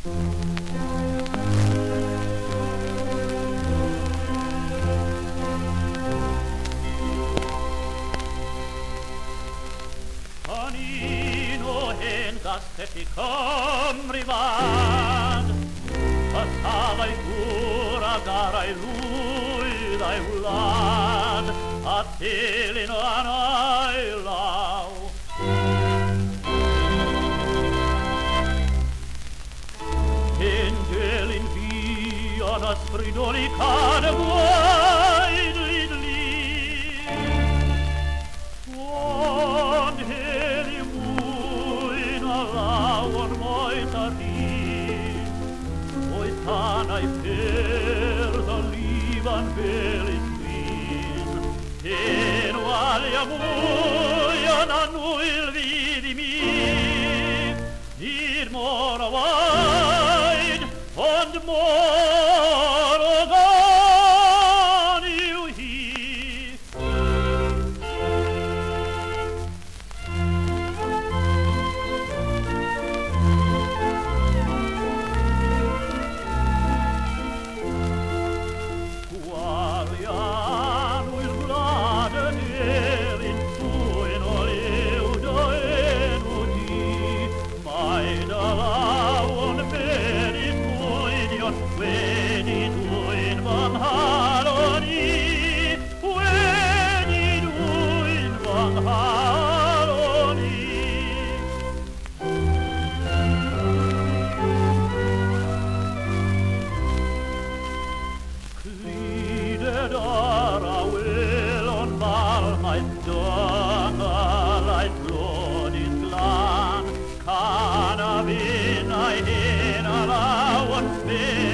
Gasteti Cymru fan, pasafau gŵr a garau lwyd a'i wlad, a dilyn o anau law. Hyn dilyn fi o'n ysbrydoli can y gwaed lidli, ond hyn i lawer moes a dyn, oedd tan a'i ffyrdd o lifan fel i swyn. Hyn wali a mwy yn anwyl fydd i mi, nid mor o waed, ond mor o gan yw hi. Can a fin a'i hen a law yn